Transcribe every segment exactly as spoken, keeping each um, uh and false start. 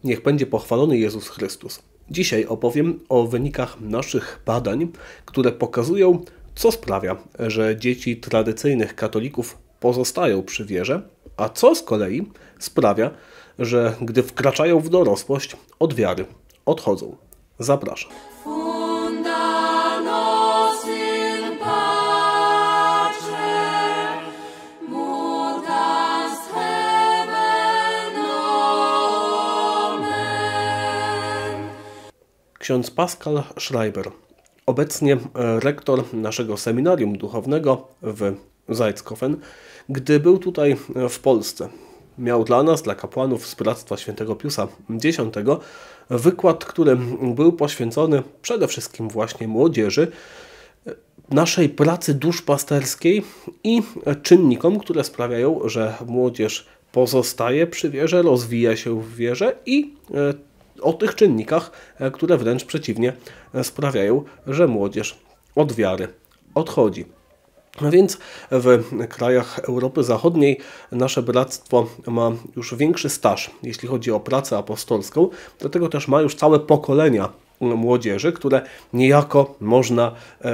Niech będzie pochwalony Jezus Chrystus. Dzisiaj opowiem o wynikach naszych badań, które pokazują, co sprawia, że dzieci tradycyjnych katolików pozostają przy wierze, a co z kolei sprawia, że gdy wkraczają w dorosłość, od wiary odchodzą. Zapraszam. Ksiądz Pascal Schreiber, obecnie rektor naszego seminarium duchownego w Salzkofen, gdy był tutaj w Polsce, miał dla nas, dla kapłanów z Bractwa Świętego Piusa X, wykład, który był poświęcony przede wszystkim właśnie młodzieży, naszej pracy duszpasterskiej i czynnikom, które sprawiają, że młodzież pozostaje przy wierze, rozwija się w wierze i o tych czynnikach, które wręcz przeciwnie sprawiają, że młodzież od wiary odchodzi. A więc w krajach Europy Zachodniej nasze bractwo ma już większy staż, jeśli chodzi o pracę apostolską, dlatego też ma już całe pokolenia młodzieży, które niejako można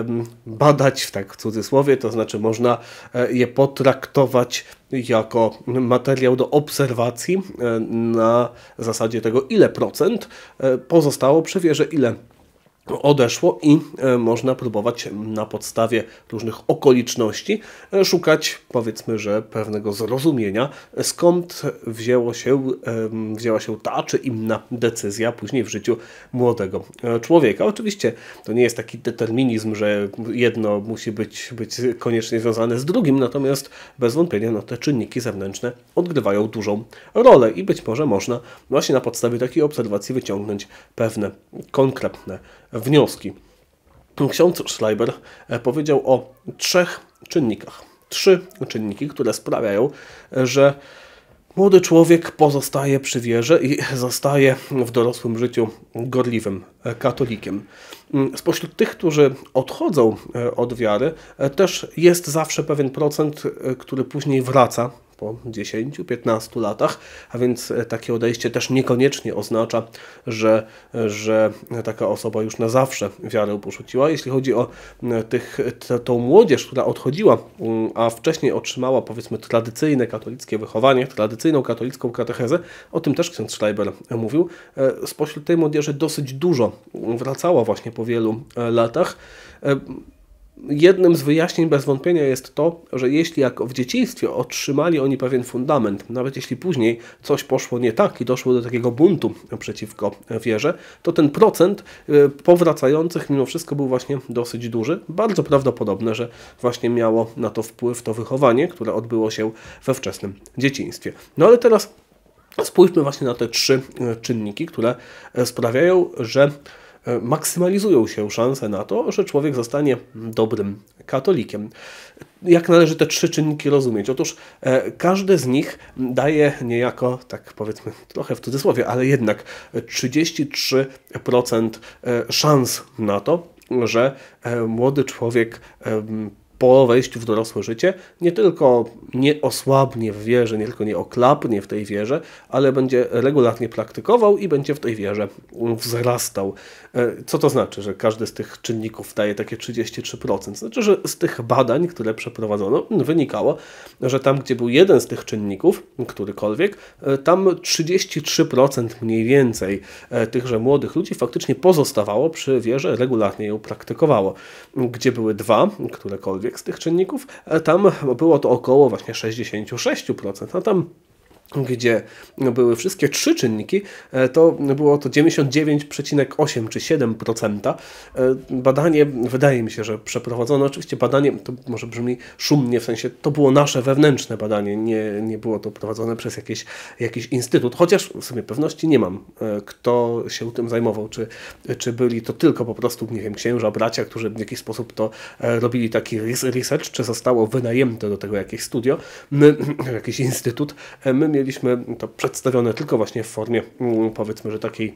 badać, w tak w cudzysłowie, to znaczy można je potraktować jako materiał do obserwacji na zasadzie tego, ile procent pozostało przy wierze, ile odeszło i można próbować na podstawie różnych okoliczności szukać, powiedzmy, że pewnego zrozumienia, skąd wzięło się, wzięła się ta czy inna decyzja później w życiu młodego człowieka. Oczywiście to nie jest taki determinizm, że jedno musi być, być koniecznie związane z drugim, natomiast bez wątpienia no, te czynniki zewnętrzne odgrywają dużą rolę i być może można właśnie na podstawie takiej obserwacji wyciągnąć pewne konkretne wnioski. Ksiądz Schreiber powiedział o trzech czynnikach. Trzy czynniki, które sprawiają, że młody człowiek pozostaje przy wierze i zostaje w dorosłym życiu gorliwym katolikiem. Spośród tych, którzy odchodzą od wiary, też jest zawsze pewien procent, który później wraca po dziesięciu piętnastu latach, a więc takie odejście też niekoniecznie oznacza, że, że taka osoba już na zawsze wiarę porzuciła. Jeśli chodzi o tych, t, tą młodzież, która odchodziła, a wcześniej otrzymała, powiedzmy, tradycyjne katolickie wychowanie, tradycyjną katolicką katechezę, o tym też ksiądz Schreiber mówił, spośród tej młodzieży dosyć dużo wracało właśnie po wielu latach. Jednym z wyjaśnień bez wątpienia jest to, że jeśli jak w dzieciństwie otrzymali oni pewien fundament, nawet jeśli później coś poszło nie tak i doszło do takiego buntu przeciwko wierze, to ten procent powracających mimo wszystko był właśnie dosyć duży. Bardzo prawdopodobne, że właśnie miało na to wpływ to wychowanie, które odbyło się we wczesnym dzieciństwie. No ale teraz spójrzmy właśnie na te trzy czynniki, które sprawiają, że maksymalizują się szanse na to, że człowiek zostanie dobrym katolikiem. Jak należy te trzy czynniki rozumieć? Otóż e, każdy z nich daje niejako, tak powiedzmy trochę w cudzysłowie, ale jednak trzydzieści trzy procent szans na to, że e, młody człowiek e, po wejściu w dorosłe życie nie tylko nie osłabnie w wierze, nie tylko nie oklapnie w tej wierze, ale będzie regularnie praktykował i będzie w tej wierze wzrastał. Co to znaczy, że każdy z tych czynników daje takie trzydzieści trzy procent? Znaczy, że z tych badań, które przeprowadzono, wynikało, że tam, gdzie był jeden z tych czynników, którykolwiek, tam trzydzieści trzy procent mniej więcej tychże młodych ludzi faktycznie pozostawało przy wierze, regularnie ją praktykowało. Gdzie były dwa, którekolwiek z tych czynników, tam było to około właśnie sześćdziesiąt sześć procent, a tam gdzie były wszystkie trzy czynniki, to było to dziewięćdziesiąt dziewięć przecinek osiem czy siedem procent. Badanie, wydaje mi się, że przeprowadzono, oczywiście badanie, to może brzmi szumnie, w sensie to było nasze wewnętrzne badanie, nie, nie było to prowadzone przez jakieś, jakiś instytut, chociaż w sumie pewności nie mam, kto się tym zajmował, czy, czy byli to tylko po prostu, nie wiem, księża, bracia, którzy w jakiś sposób to robili taki research, czy zostało wynajęte do tego jakieś studio, my, jakiś instytut, my mieliśmy to przedstawione tylko właśnie w formie, powiedzmy, że takiej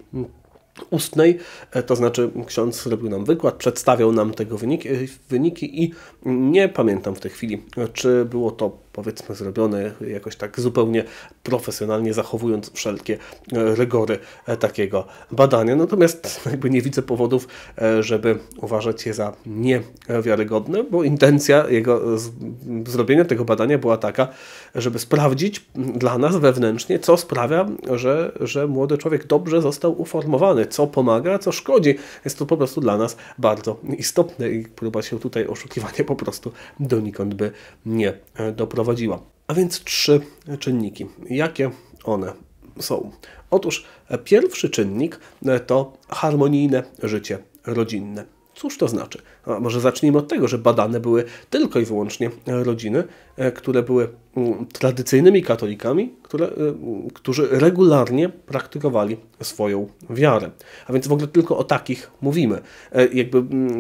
ustnej, to znaczy ksiądz zrobił nam wykład, przedstawiał nam tego wyniki, wyniki i nie pamiętam w tej chwili, czy było to powiedzmy zrobione jakoś tak zupełnie profesjonalnie, zachowując wszelkie rygory takiego badania. Natomiast jakby nie widzę powodów, żeby uważać je za niewiarygodne, bo intencja jego zrobienia tego badania była taka, żeby sprawdzić dla nas wewnętrznie, co sprawia, że, że młody człowiek dobrze został uformowany, co pomaga, co szkodzi. Jest to po prostu dla nas bardzo istotne i próba się tutaj oszukiwania po prostu donikąd by nie doprowadziła. A więc trzy czynniki. Jakie one są? Otóż pierwszy czynnik to harmonijne życie rodzinne. Cóż to znaczy? A może zacznijmy od tego, że badane były tylko i wyłącznie rodziny, które były tradycyjnymi katolikami, które, którzy regularnie praktykowali swoją wiarę. A więc w ogóle tylko o takich mówimy. Jakby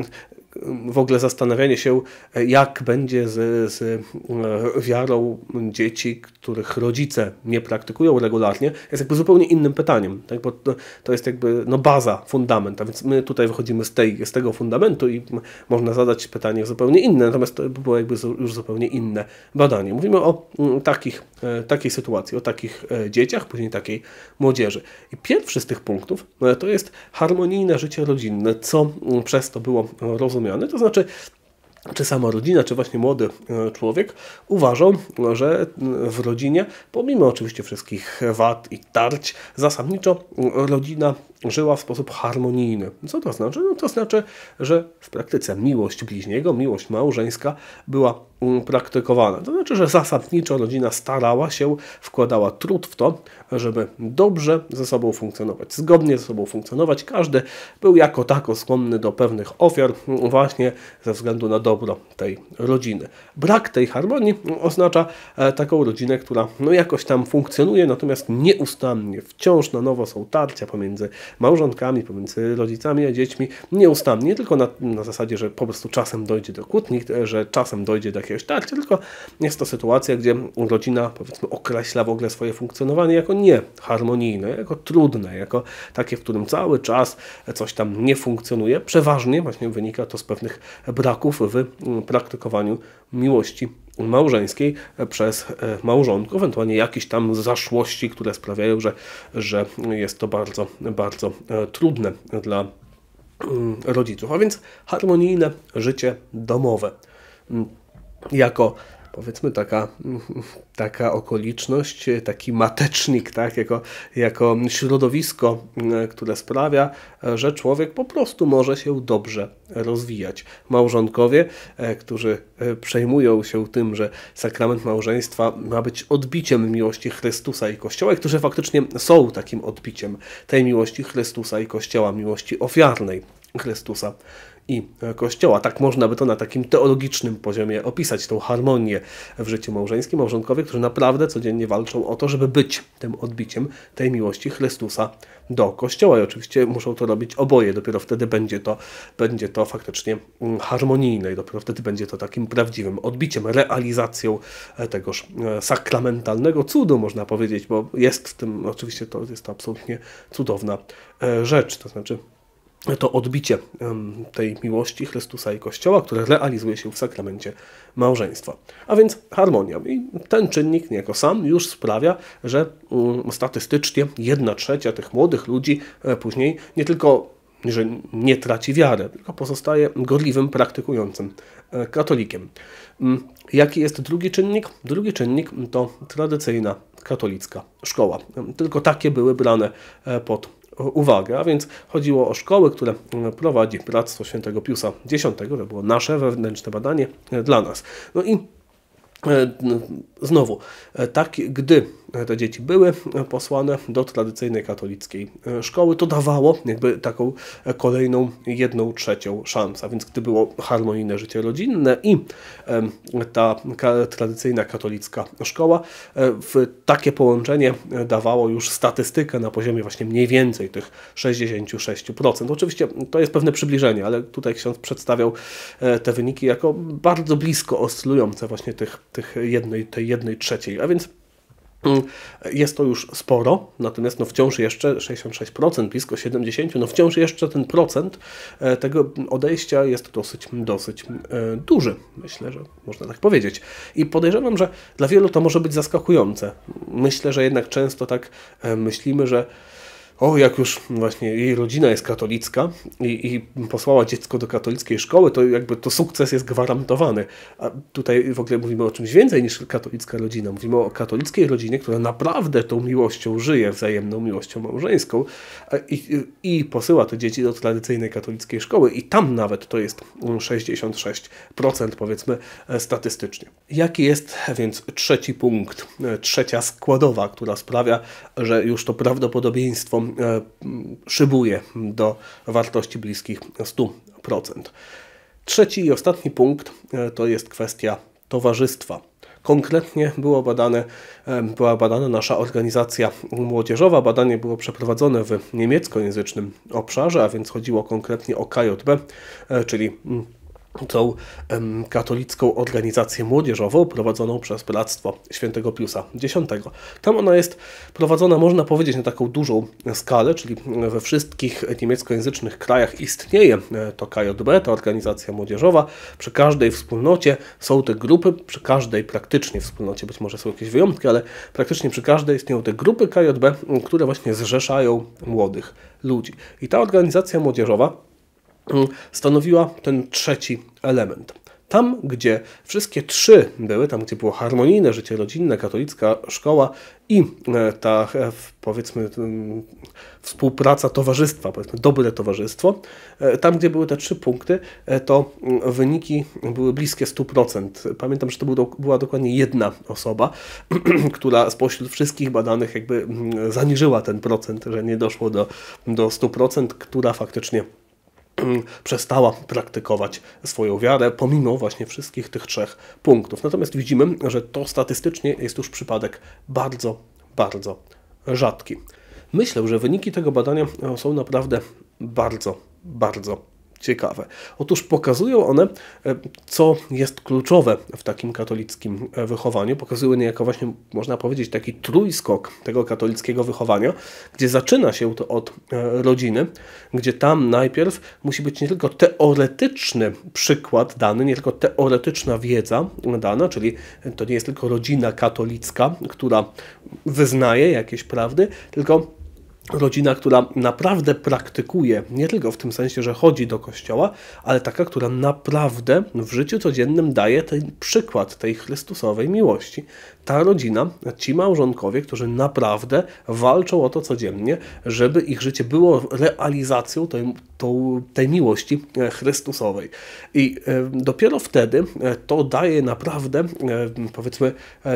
w ogóle zastanawianie się, jak będzie z, z wiarą dzieci, których rodzice nie praktykują regularnie, jest jakby zupełnie innym pytaniem, tak? Bo to, to jest jakby no baza, fundament, a więc my tutaj wychodzimy z, tej, z tego fundamentu i można zadać pytanie zupełnie inne, natomiast to by było jakby już zupełnie inne badanie. Mówimy o takich, takiej sytuacji, o takich dzieciach, później takiej młodzieży. I pierwszy z tych punktów to jest harmonijne życie rodzinne, co przez to było rozumiane. To znaczy, czy sama rodzina, czy właśnie młody człowiek uważał, że w rodzinie, pomimo oczywiście wszystkich wad i tarć, zasadniczo rodzina żyła w sposób harmonijny. Co to znaczy? No to znaczy, że w praktyce miłość bliźniego, miłość małżeńska była praktykowana. To znaczy, że zasadniczo rodzina starała się, wkładała trud w to, żeby dobrze ze sobą funkcjonować, zgodnie ze sobą funkcjonować. Każdy był jako tako skłonny do pewnych ofiar właśnie ze względu na dobro tej rodziny. Brak tej harmonii oznacza taką rodzinę, która no jakoś tam funkcjonuje, natomiast nieustannie, wciąż na nowo są tarcia pomiędzy małżonkami, pomiędzy rodzicami a dziećmi, nieustannie, nie tylko na, na zasadzie, że po prostu czasem dojdzie do kłótni, że czasem dojdzie do jakiegoś tarcia, tylko jest to sytuacja, gdzie rodzina, powiedzmy, określa w ogóle swoje funkcjonowanie jako nieharmonijne, jako trudne, jako takie, w którym cały czas coś tam nie funkcjonuje. Przeważnie właśnie wynika to z pewnych braków w praktykowaniu miłości małżeńskiej przez małżonków, ewentualnie jakieś tam zaszłości, które sprawiają, że, że jest to bardzo, bardzo trudne dla rodziców. A więc harmonijne życie domowe jako, powiedzmy, taka, taka okoliczność, taki matecznik, tak? jako, jako środowisko, które sprawia, że człowiek po prostu może się dobrze rozwijać. Małżonkowie, którzy przejmują się tym, że sakrament małżeństwa ma być odbiciem miłości Chrystusa i Kościoła, i którzy faktycznie są takim odbiciem tej miłości Chrystusa i Kościoła, miłości ofiarnej Chrystusa i Kościoła. Tak można by to na takim teologicznym poziomie opisać, tą harmonię w życiu małżeńskim. Małżonkowie, którzy naprawdę codziennie walczą o to, żeby być tym odbiciem tej miłości Chrystusa do Kościoła. I oczywiście muszą to robić oboje. Dopiero wtedy będzie to, będzie to faktycznie harmonijne i dopiero wtedy będzie to takim prawdziwym odbiciem, realizacją tegoż sakramentalnego cudu, można powiedzieć, bo jest w tym, oczywiście to jest to absolutnie cudowna rzecz. To znaczy to odbicie tej miłości Chrystusa i Kościoła, które realizuje się w sakramencie małżeństwa. A więc harmonia. I ten czynnik niejako sam już sprawia, że statystycznie jedna trzecia tych młodych ludzi później nie tylko, że nie traci wiarę, tylko pozostaje gorliwym, praktykującym katolikiem. Jaki jest drugi czynnik? Drugi czynnik to tradycyjna katolicka szkoła. Tylko takie były brane pod uwagę, a więc chodziło o szkoły, które prowadzi Bractwo Świętego Piusa Dziesiątego. To było nasze wewnętrzne badanie dla nas. No i znowu, tak, gdy te dzieci były posłane do tradycyjnej katolickiej szkoły, to dawało jakby taką kolejną jedną trzecią szansę. A więc gdy było harmonijne życie rodzinne i ta tradycyjna katolicka szkoła, w takie połączenie dawało już statystykę na poziomie właśnie mniej więcej tych sześćdziesiąt sześć procent. Oczywiście to jest pewne przybliżenie, ale tutaj ksiądz przedstawiał te wyniki jako bardzo blisko oscylujące właśnie tych, tych jednej, tej jednej trzeciej. A więc Jest to już sporo, natomiast no wciąż jeszcze sześćdziesiąt sześć procent, blisko siedemdziesiąt procent, no wciąż jeszcze ten procent tego odejścia jest dosyć, dosyć duży. Myślę, że można tak powiedzieć. I podejrzewam, że dla wielu to może być zaskakujące. Myślę, że jednak często tak myślimy, że o, jak już właśnie jej rodzina jest katolicka i, i posłała dziecko do katolickiej szkoły, to jakby to sukces jest gwarantowany. A tutaj w ogóle mówimy o czymś więcej niż katolicka rodzina. Mówimy o katolickiej rodzinie, która naprawdę tą miłością żyje, wzajemną miłością małżeńską i, i, i posyła te dzieci do tradycyjnej katolickiej szkoły i tam nawet to jest sześćdziesiąt sześć procent powiedzmy statystycznie. Jaki jest więc trzeci punkt, trzecia składowa, która sprawia, że już to prawdopodobieństwo szybuje do wartości bliskich stu procent. Trzeci i ostatni punkt to jest kwestia towarzystwa. Konkretnie było badane, była badana nasza organizacja młodzieżowa. Badanie było przeprowadzone w niemieckojęzycznym obszarze, a więc chodziło konkretnie o K J B, czyli tą em, katolicką organizację młodzieżową prowadzoną przez Bractwo Świętego Piusa X. Tam ona jest prowadzona, można powiedzieć, na taką dużą skalę, czyli we wszystkich niemieckojęzycznych krajach istnieje to K J B, ta organizacja młodzieżowa. Przy każdej wspólnocie są te grupy, przy każdej praktycznie wspólnocie, być może są jakieś wyjątki, ale praktycznie przy każdej istnieją te grupy K J B, które właśnie zrzeszają młodych ludzi. I ta organizacja młodzieżowa stanowiła ten trzeci element. Tam, gdzie wszystkie trzy były, tam, gdzie było harmonijne życie rodzinne, katolicka szkoła i ta, powiedzmy, współpraca towarzystwa, powiedzmy, dobre towarzystwo, tam, gdzie były te trzy punkty, to wyniki były bliskie stu procent. Pamiętam, że to była dokładnie jedna osoba, która spośród wszystkich badanych jakby zaniżyła ten procent, że nie doszło do, do stu procent, która faktycznie przestała praktykować swoją wiarę, pomimo właśnie wszystkich tych trzech punktów. Natomiast widzimy, że to statystycznie jest już przypadek bardzo, bardzo rzadki. Myślę, że wyniki tego badania są naprawdę bardzo, bardzo ciekawe. Otóż pokazują one, co jest kluczowe w takim katolickim wychowaniu. Pokazują niejako właśnie, można powiedzieć, taki trójskok tego katolickiego wychowania, gdzie zaczyna się to od rodziny, gdzie tam najpierw musi być nie tylko teoretyczny przykład dany, nie tylko teoretyczna wiedza dana, czyli to nie jest tylko rodzina katolicka, która wyznaje jakieś prawdy, tylko rodzina, która naprawdę praktykuje, nie tylko w tym sensie, że chodzi do kościoła, ale taka, która naprawdę w życiu codziennym daje ten przykład tej Chrystusowej miłości. Ta rodzina, ci małżonkowie, którzy naprawdę walczą o to codziennie, żeby ich życie było realizacją tej, tej miłości Chrystusowej. I dopiero wtedy to daje naprawdę, powiedzmy,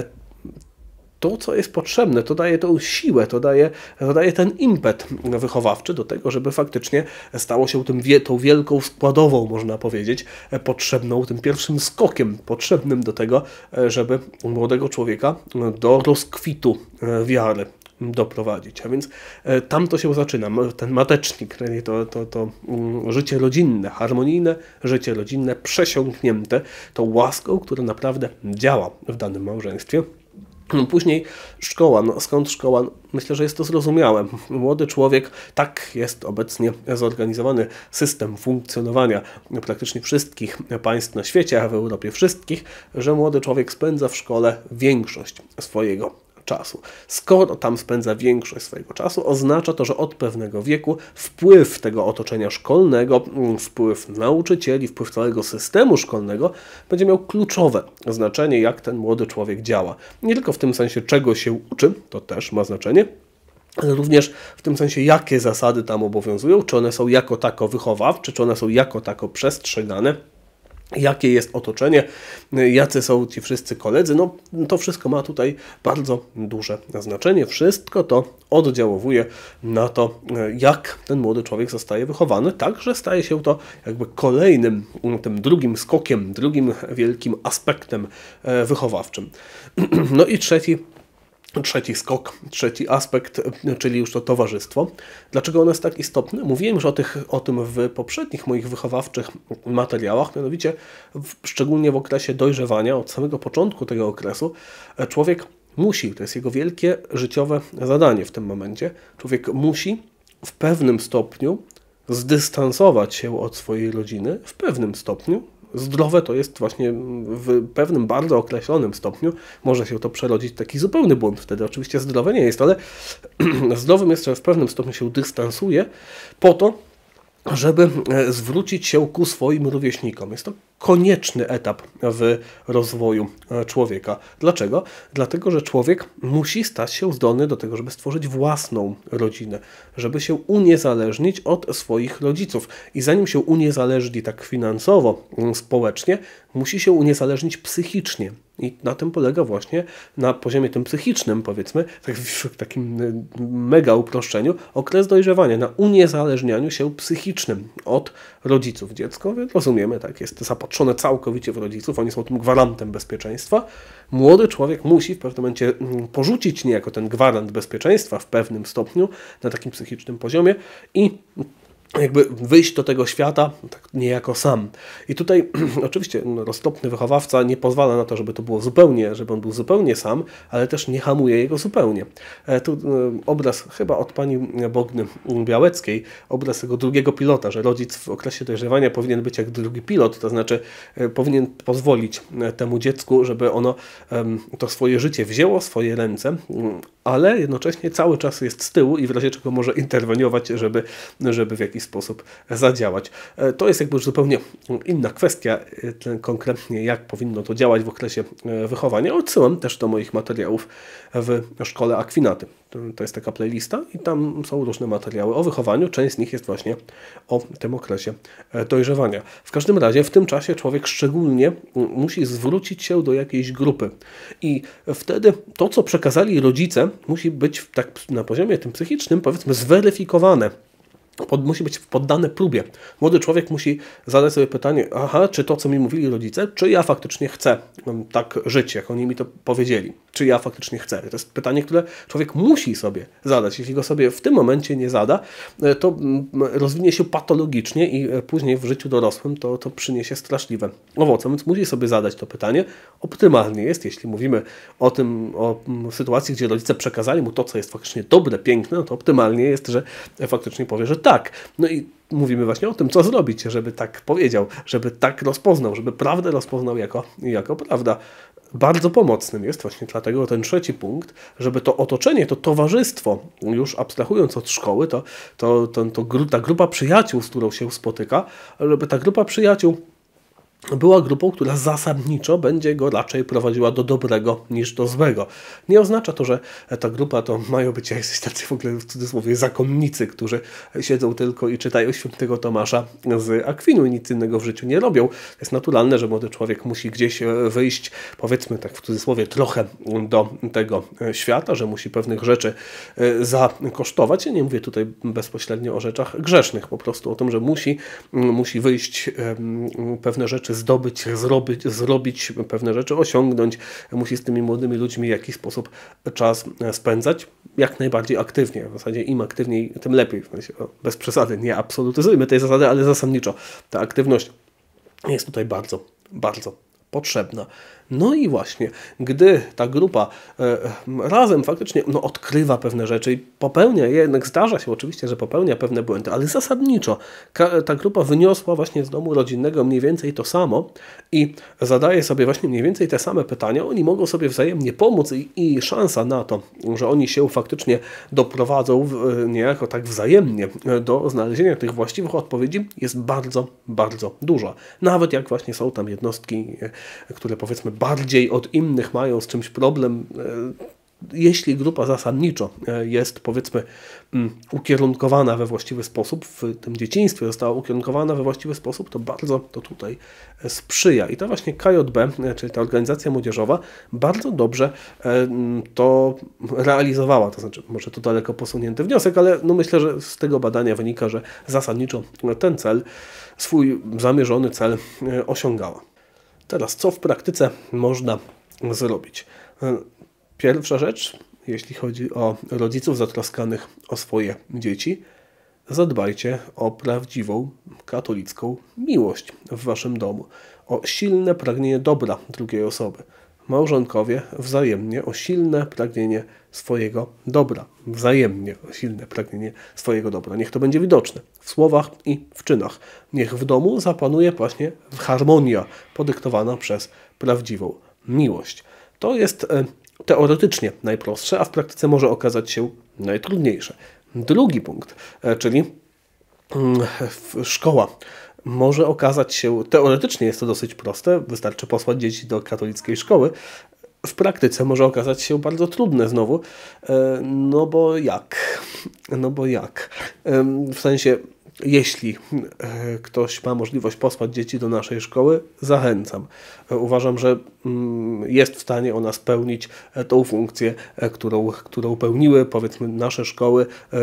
to, co jest potrzebne, to daje tą siłę, to daje, to daje ten impet wychowawczy do tego, żeby faktycznie stało się tym, tą wielką składową, można powiedzieć, potrzebną, tym pierwszym skokiem potrzebnym do tego, żeby młodego człowieka do rozkwitu wiary doprowadzić. A więc tam to się zaczyna, ten matecznik, to, to, to życie rodzinne, harmonijne życie rodzinne, przesiąknięte tą łaską, która naprawdę działa w danym małżeństwie. Później szkoła. No, skąd szkoła? Myślę, że jest to zrozumiałe. Młody człowiek, tak jest obecnie zorganizowany system funkcjonowania praktycznie wszystkich państw na świecie, a w Europie wszystkich, że młody człowiek spędza w szkole większość swojego czasu. Skoro tam spędza większość swojego czasu, oznacza to, że od pewnego wieku wpływ tego otoczenia szkolnego, wpływ nauczycieli, wpływ całego systemu szkolnego będzie miał kluczowe znaczenie, jak ten młody człowiek działa. Nie tylko w tym sensie, czego się uczy, to też ma znaczenie, ale również w tym sensie, jakie zasady tam obowiązują, czy one są jako tako wychowawcze, czy one są jako tako przestrzegane, jakie jest otoczenie, jacy są ci wszyscy koledzy. No to wszystko ma tutaj bardzo duże znaczenie. Wszystko to oddziałuje na to, jak ten młody człowiek zostaje wychowany, tak, że staje się to jakby kolejnym, tym drugim skokiem, drugim wielkim aspektem wychowawczym. No i trzeci Trzeci skok, trzeci aspekt, czyli już to towarzystwo. Dlaczego ono jest tak istotne? Mówiłem już o, tych, o tym w poprzednich moich wychowawczych materiałach, mianowicie w, szczególnie w okresie dojrzewania, od samego początku tego okresu, człowiek Musi, to jest jego wielkie życiowe zadanie w tym momencie. Człowiek musi w pewnym stopniu zdystansować się od swojej rodziny, w pewnym stopniu. Zdrowe to jest właśnie w pewnym bardzo określonym stopniu. Może się to przerodzić w taki zupełny błąd. Wtedy oczywiście zdrowe nie jest, ale zdrowym jest, że w pewnym stopniu się dystansuje po to, żeby zwrócić się ku swoim rówieśnikom. Jest to konieczny etap w rozwoju człowieka. Dlaczego? Dlatego, że człowiek musi stać się zdolny do tego, żeby stworzyć własną rodzinę, żeby się uniezależnić od swoich rodziców. I zanim się uniezależni tak finansowo, społecznie, musi się uniezależnić psychicznie. I na tym polega właśnie, na poziomie tym psychicznym, powiedzmy, tak w takim mega uproszczeniu, okres dojrzewania, na uniezależnianiu się psychicznym od rodziców. Dziecko, rozumiemy, tak, jest zapatrzone całkowicie w rodziców, oni są tym gwarantem bezpieczeństwa. Młody człowiek musi w pewnym momencie porzucić niejako ten gwarant bezpieczeństwa w pewnym stopniu, na takim psychicznym poziomie i jakby wyjść do tego świata tak niejako sam. I tutaj oczywiście no, roztropny wychowawca nie pozwala na to, żeby to było zupełnie, żeby on był zupełnie sam, ale też nie hamuje jego zupełnie. E, tu e, obraz chyba od pani Bogny Białeckiej, obraz tego drugiego pilota, że rodzic w okresie dojrzewania powinien być jak drugi pilot, to znaczy e, powinien pozwolić temu dziecku, żeby ono e, to swoje życie wzięło w swoje ręce, ale jednocześnie cały czas jest z tyłu i w razie czego może interweniować, żeby, żeby w jakiś sposób zadziałać. To jest jakby już zupełnie inna kwestia, konkretnie jak powinno to działać w okresie wychowania. Odsyłam też do moich materiałów w Szkole Akwinaty. To jest taka playlista i tam są różne materiały o wychowaniu. Część z nich jest właśnie o tym okresie dojrzewania. W każdym razie w tym czasie człowiek szczególnie musi zwrócić się do jakiejś grupy i wtedy to, co przekazali rodzice, musi być tak na poziomie tym psychicznym, powiedzmy, zweryfikowane. Pod, musi być poddane próbie. Młody człowiek musi zadać sobie pytanie, aha, czy to, co mi mówili rodzice, czy ja faktycznie chcę tak żyć, jak oni mi to powiedzieli. Czy ja faktycznie chcę? To jest pytanie, które człowiek musi sobie zadać. Jeśli go sobie w tym momencie nie zada, to rozwinie się patologicznie i później w życiu dorosłym to, to przyniesie straszliwe owoce. Więc musi sobie zadać to pytanie. Optymalnie jest, jeśli mówimy o tym, o sytuacji, gdzie rodzice przekazali mu to, co jest faktycznie dobre, piękne, no to optymalnie jest, że faktycznie powie, że tak. No i mówimy właśnie o tym, co zrobić, żeby tak powiedział, żeby tak rozpoznał, żeby prawdę rozpoznał jako, jako prawda. Bardzo pomocnym jest właśnie dlatego ten trzeci punkt, żeby to otoczenie, to towarzystwo, już abstrahując od szkoły, to, to, to, to gru, ta grupa przyjaciół, z którą się spotyka, żeby ta grupa przyjaciół była grupą, która zasadniczo będzie go raczej prowadziła do dobrego niż do złego. Nie oznacza to, że ta grupa to mają być jacyś tacy w ogóle w cudzysłowie zakonnicy, którzy siedzą tylko i czytają świętego Tomasza z Akwinu i nic innego w życiu nie robią. To jest naturalne, że młody człowiek musi gdzieś wyjść, powiedzmy tak w cudzysłowie, trochę do tego świata, że musi pewnych rzeczy zakosztować. Ja nie mówię tutaj bezpośrednio o rzeczach grzesznych, po prostu o tym, że musi, musi wyjść pewne rzeczy zdobyć, zrobić, zrobić pewne rzeczy, osiągnąć. Musi z tymi młodymi ludźmi w jakiś sposób czas spędzać. Jak najbardziej aktywnie. W zasadzie im aktywniej, tym lepiej. Bez przesady. Nie absolutyzujmy tej zasady, ale zasadniczo ta aktywność jest tutaj bardzo, bardzo potrzebna. No i właśnie, gdy ta grupa e, razem faktycznie no, odkrywa pewne rzeczy i popełnia, jednak zdarza się oczywiście, że popełnia pewne błędy, ale zasadniczo ta grupa wyniosła właśnie z domu rodzinnego mniej więcej to samo i zadaje sobie właśnie mniej więcej te same pytania, oni mogą sobie wzajemnie pomóc i, i szansa na to, że oni się faktycznie doprowadzą w, niejako tak wzajemnie do znalezienia tych właściwych odpowiedzi jest bardzo, bardzo duża. Nawet jak właśnie są tam jednostki, które powiedzmy bardziej od innych mają z czymś problem, jeśli grupa zasadniczo jest, powiedzmy, ukierunkowana we właściwy sposób, w tym dzieciństwie została ukierunkowana we właściwy sposób, to bardzo to tutaj sprzyja. I ta właśnie K J B, czyli ta organizacja młodzieżowa, bardzo dobrze to realizowała. To znaczy, może to daleko posunięty wniosek, ale no myślę, że z tego badania wynika, że zasadniczo ten cel, swój zamierzony cel osiągała. Teraz, co w praktyce można zrobić? Pierwsza rzecz, jeśli chodzi o rodziców zatroskanych o swoje dzieci, zadbajcie o prawdziwą katolicką miłość w waszym domu, o silne pragnienie dobra drugiej osoby. małżonkowie wzajemnie o silne pragnienie swojego dobra. Wzajemnie o silne pragnienie swojego dobra. Niech to będzie widoczne w słowach i w czynach. Niech w domu zapanuje właśnie harmonia podyktowana przez prawdziwą miłość. To jest teoretycznie najprostsze, a w praktyce może okazać się najtrudniejsze. Drugi punkt, czyli szkoła. Może okazać się, teoretycznie jest to dosyć proste, wystarczy posłać dzieci do katolickiej szkoły. W praktyce może okazać się bardzo trudne znowu, no bo jak? No bo jak? W sensie, jeśli ktoś ma możliwość posłać dzieci do naszej szkoły, zachęcam. Uważam, że jest w stanie ona spełnić tą funkcję, którą, którą pełniły, powiedzmy, nasze szkoły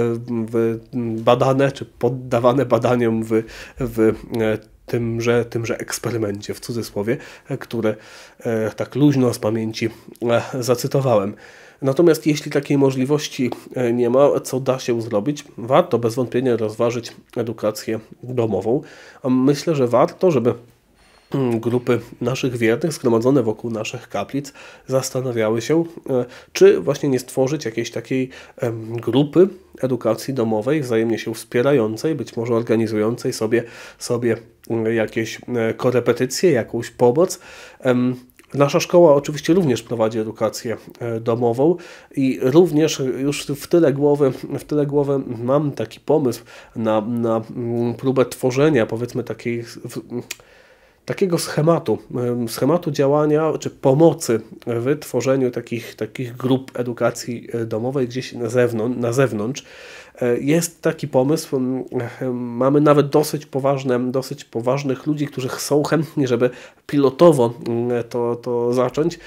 badane, czy poddawane badaniom w, w tymże, tymże eksperymencie, w cudzysłowie, które tak luźno z pamięci zacytowałem. Natomiast jeśli takiej możliwości nie ma, co da się zrobić? Warto bez wątpienia rozważyć edukację domową. Myślę, że warto, żeby grupy naszych wiernych zgromadzone wokół naszych kaplic zastanawiały się, czy właśnie nie stworzyć jakiejś takiej grupy edukacji domowej, wzajemnie się wspierającej, być może organizującej sobie, sobie jakieś korepetycje, jakąś pomoc. Nasza szkoła oczywiście również prowadzi edukację domową i również już w tyle głowy, w tyle głowy mam taki pomysł na, na próbę tworzenia, powiedzmy, takiej, takiego schematu, schematu działania czy pomocy w tworzeniu takich, takich grup edukacji domowej gdzieś na zewnątrz, na zewnątrz. Jest taki pomysł, mamy nawet dosyć poważne, dosyć poważnych ludzi, którzy są chętni, żeby pilotowo to, to zacząć.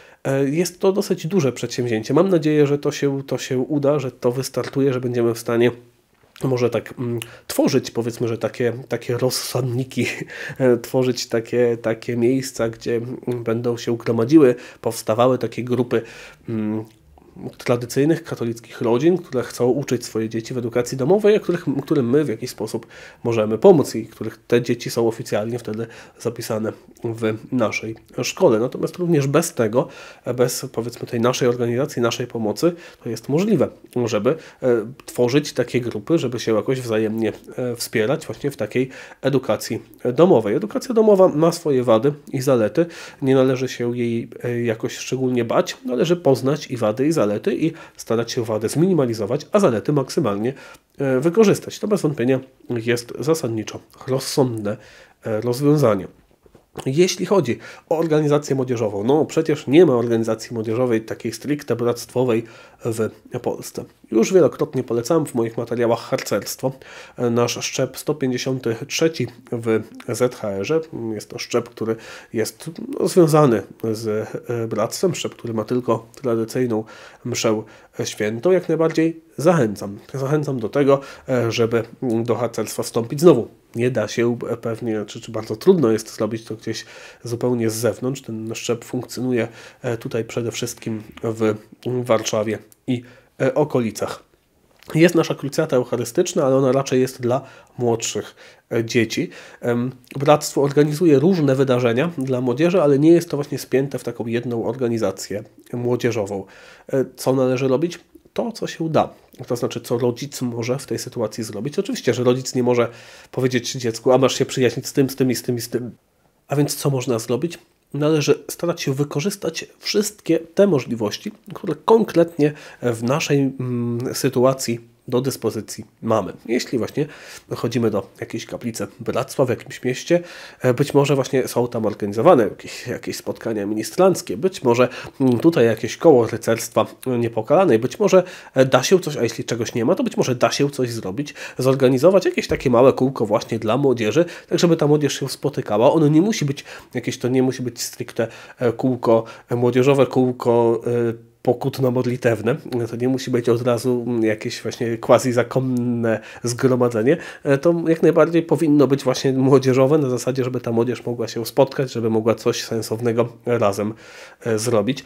Jest to dosyć duże przedsięwzięcie. Mam nadzieję, że to się, to się uda, że to wystartuje, że będziemy w stanie może tak mm, tworzyć, powiedzmy, że takie, takie rozsądniki, tworzyć takie, takie miejsca, gdzie będą się gromadziły, powstawały takie grupy mm, tradycyjnych katolickich rodzin, które chcą uczyć swoje dzieci w edukacji domowej, a których, którym my w jakiś sposób możemy pomóc i których te dzieci są oficjalnie wtedy zapisane w naszej szkole. Natomiast również bez tego, bez, powiedzmy, tej naszej organizacji, naszej pomocy, to jest możliwe, żeby e, tworzyć takie grupy, żeby się jakoś wzajemnie e, wspierać właśnie w takiej edukacji domowej. Edukacja domowa ma swoje wady i zalety. Nie należy się jej e, jakoś szczególnie bać. Należy poznać i wady, i zalety. Zalety i starać się wady zminimalizować, a zalety maksymalnie wykorzystać. To bez wątpienia jest zasadniczo rozsądne rozwiązanie. Jeśli chodzi o organizację młodzieżową, no przecież nie ma organizacji młodzieżowej takiej stricte bractwowej w Polsce. Już wielokrotnie polecałem w moich materiałach harcerstwo. Nasz szczep sto pięćdziesiąty trzeci w Z H R-ze. Jest to szczep, który jest no, związany z bractwem, szczep, który ma tylko tradycyjną mszę świętą. Jak najbardziej zachęcam. Zachęcam do tego, żeby do harcerstwa wstąpić znowu. Nie da się pewnie, czy, czy bardzo trudno jest zrobić to gdzieś zupełnie z zewnątrz. Ten szczep funkcjonuje tutaj przede wszystkim w Warszawie i okolicach. Jest nasza krucjata eucharystyczna, ale ona raczej jest dla młodszych dzieci. Bractwo organizuje różne wydarzenia dla młodzieży, ale nie jest to właśnie spięte w taką jedną organizację młodzieżową. Co należy robić? To, co się da. To znaczy, co rodzic może w tej sytuacji zrobić. Oczywiście, że rodzic nie może powiedzieć dziecku, a masz się przyjaźnić z tym, z tym i z tym i z tym. A więc co można zrobić? Należy starać się wykorzystać wszystkie te możliwości, które konkretnie w naszej mm, sytuacji do dyspozycji mamy. Jeśli właśnie chodzimy do jakiejś kaplicy bractwa w jakimś mieście, być może właśnie są tam organizowane jakieś, jakieś spotkania ministranckie, być może tutaj jakieś koło rycerstwa niepokalanej, być może da się coś, a jeśli czegoś nie ma, to być może da się coś zrobić, zorganizować jakieś takie małe kółko właśnie dla młodzieży, tak żeby ta młodzież się spotykała. Ono nie musi być jakieś, to nie musi być stricte kółko młodzieżowe, kółko pokutno-modlitewne. To nie musi być od razu jakieś właśnie quasi-zakonne zgromadzenie. To jak najbardziej powinno być właśnie młodzieżowe, na zasadzie, żeby ta młodzież mogła się spotkać, żeby mogła coś sensownego razem zrobić.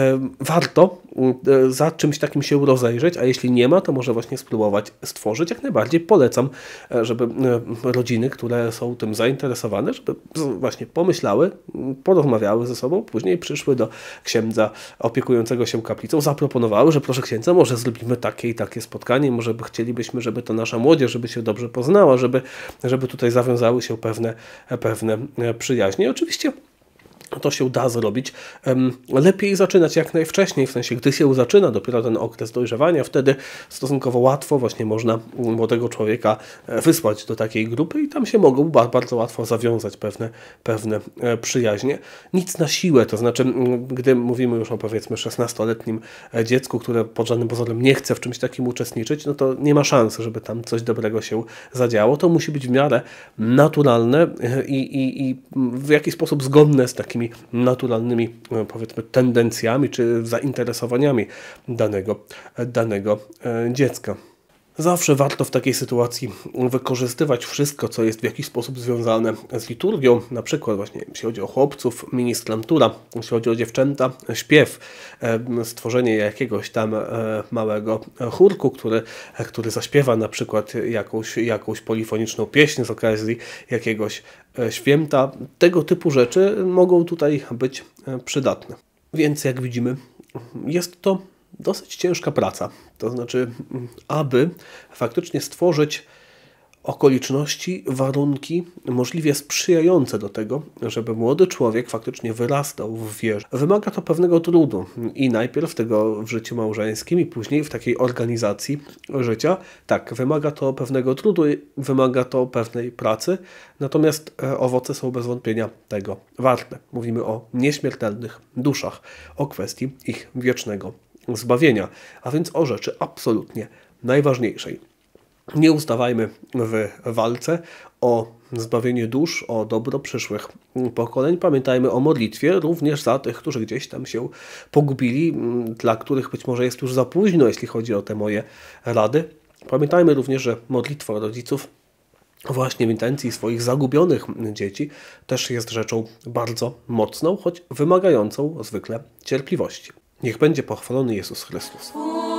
Warto za czymś takim się rozejrzeć, a jeśli nie ma, to może właśnie spróbować stworzyć. Jak najbardziej polecam, żeby rodziny, które są tym zainteresowane, żeby właśnie pomyślały, porozmawiały ze sobą, później przyszły do księdza opiekującego się kaplicą, zaproponowały, że proszę księdza, może zrobimy takie i takie spotkanie, może by chcielibyśmy, żeby to nasza młodzież, żeby się dobrze poznała, żeby, żeby tutaj zawiązały się pewne, pewne przyjaźnie. I oczywiście to się da zrobić. Lepiej zaczynać jak najwcześniej, w sensie gdy się zaczyna dopiero ten okres dojrzewania, wtedy stosunkowo łatwo właśnie można młodego człowieka wysłać do takiej grupy i tam się mogą bardzo łatwo zawiązać pewne, pewne przyjaźnie. Nic na siłę, to znaczy gdy mówimy już o powiedzmy szesnastoletnim dziecku, które pod żadnym pozorem nie chce w czymś takim uczestniczyć, no to nie ma szans, żeby tam coś dobrego się zadziało. To musi być w miarę naturalne i, i, i w jakiś sposób zgodne z takimi naturalnymi, powiedzmy, tendencjami czy zainteresowaniami danego, danego dziecka. Zawsze warto w takiej sytuacji wykorzystywać wszystko, co jest w jakiś sposób związane z liturgią, na przykład właśnie jeśli chodzi o chłopców, ministrantura, jeśli chodzi o dziewczęta, śpiew, stworzenie jakiegoś tam małego chórku, który, który zaśpiewa na przykład jakąś, jakąś polifoniczną pieśń z okazji jakiegoś święta. Tego typu rzeczy mogą tutaj być przydatne. Więc jak widzimy, jest to dosyć ciężka praca. To znaczy, aby faktycznie stworzyć okoliczności, warunki możliwie sprzyjające do tego, żeby młody człowiek faktycznie wyrastał w wierze. Wymaga to pewnego trudu i najpierw tego w życiu małżeńskim i później w takiej organizacji życia. Tak, wymaga to pewnego trudu, wymaga to pewnej pracy, natomiast owoce są bez wątpienia tego warte. Mówimy o nieśmiertelnych duszach, o kwestii ich wiecznego zbawienia, a więc o rzeczy absolutnie najważniejszej. Nie ustawajmy w walce o zbawienie dusz, o dobro przyszłych pokoleń. Pamiętajmy o modlitwie również za tych, którzy gdzieś tam się pogubili, dla których być może jest już za późno, jeśli chodzi o te moje rady. Pamiętajmy również, że modlitwa rodziców właśnie w intencji swoich zagubionych dzieci też jest rzeczą bardzo mocną, choć wymagającą zwykle cierpliwości. Niech będzie pochwalony Jezus Chrystus.